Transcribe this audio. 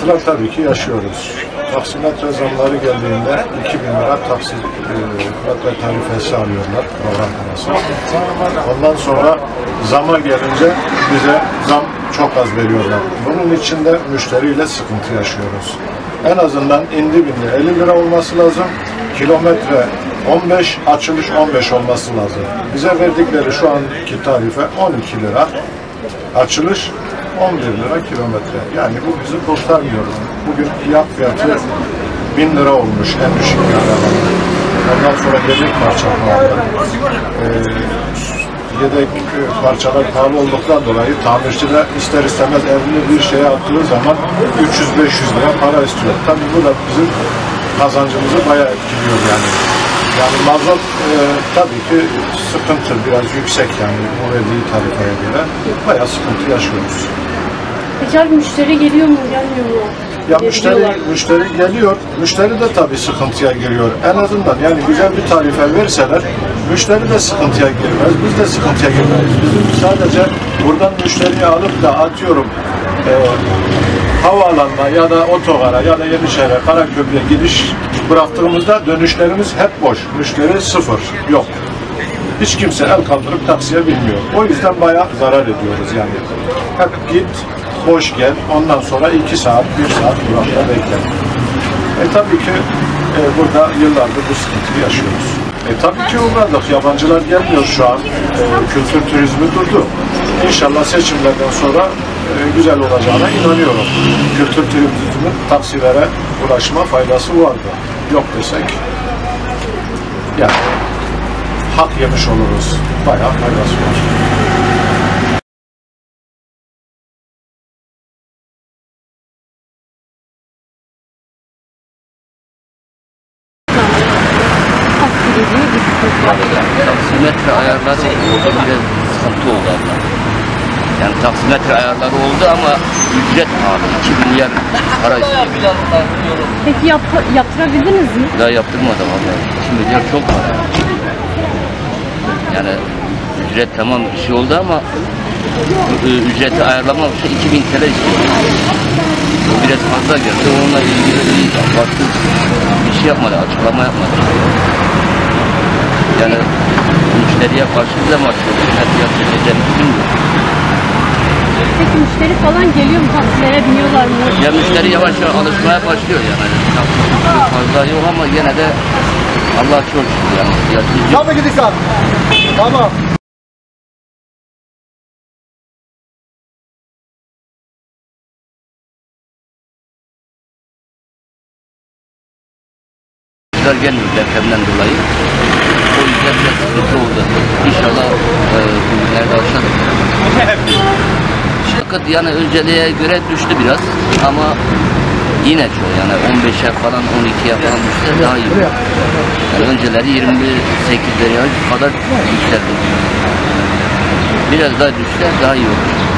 sıkıntılar tabii ki yaşıyoruz. Taksimetre zamları geldiğinde 2000 lira taksimetre tarifesi alıyorlar program parası. Ondan sonra zama gelince bize zam çok az veriyorlar. Bunun için de müşteriyle sıkıntı yaşıyoruz. En azından indi bindi 50 lira olması lazım. Kilometre 15, açılış 15 olması lazım. Bize verdikleri şu anki tarife 12 lira. Açılış 11 lira kilometre. Yani bu bizi kurtarmıyor. Bugün yak fiyatı 1000 lira olmuş en düşük bir arabada. Ondan sonra yedek parça pahalı. Yedek parçalar pahalı olduktan dolayı tamirciler ister istemez evli bir şeye attığı zaman 300-500 lira para istiyor. Tabii bu da bizim kazancımızı bayağı etkiliyor yani. Yani mazot tabii ki sıkıntı biraz yüksek yani bu verdiği tarifeye göre bayağı sıkıntı yaşıyoruz. Peki abi müşteri geliyor mu gelmiyor mu? Ya müşteri geliyor, müşteri de tabii sıkıntıya giriyor. En azından yani güzel bir tarife verseler müşteri de sıkıntıya girmez, biz de sıkıntıya girmeyiz. Bizim sadece buradan müşteriyi alıp da atıyorum havaalanına ya da otogara ya da Yenişehir'e, Karaköprü'ye gidiş bıraktığımızda dönüşlerimiz hep boş. Müşteri sıfır, yok. Hiç kimse el kaldırıp taksiye binmiyor. O yüzden bayağı zarar ediyoruz yani. Hep git, boş gel, ondan sonra 2 saat, 1 saat durakta bekle. Tabii ki burada yıllardır bu sıkıntıyı yaşıyoruz. Tabii ki uğradık. Yabancılar gelmiyor şu an. Kültür turizmi durdu. İnşallah seçimlerden sonra güzel olacağına inanıyorum. Kültür turizmin taksilere ulaşma faydası vardı. Yok desek yani hak yemiş oluruz. Bayağı faydası var. Taksimetre ayarları oldu, biraz sıkıntı oldu abla. Yani taksimetre ayarları oldu ama ücret pahalı, 2 milyar para istiyor. Peki yaptırabildiniz mi? Daha yaptırmadım abla, 2 milyar çok para. Yani ücret tamam bir şey oldu ama ücreti ayarlamak için 2000 TL istiyor. O biraz fazla geldi, onunla ilgili farklı bir şey yapmadı, açıklama yapmadı. Yani müşteriye karşı bir de nasıl yapacağını bilmiyorum. Peki müşteri falan geliyor mu? Taksilere biniyorlar mı? Ya müşteri yavaş yavaş alışmaya başlıyor yani. Fazla yok ama gene de Allah çok şükür yani. Tamam gidiyorsun. Tamam. Gelmiyor depremden dolayı. O yüzden biraz sıkıntı oldu. İnşallah bugünlerde aşarız. Fakat yani önceliğe göre düştü biraz ama yine çok yani 15'e falan 12'ye falan düşse daha iyi. Yani önceleri 28'lere kadar yükseldi. Biraz daha düşse daha iyi olur.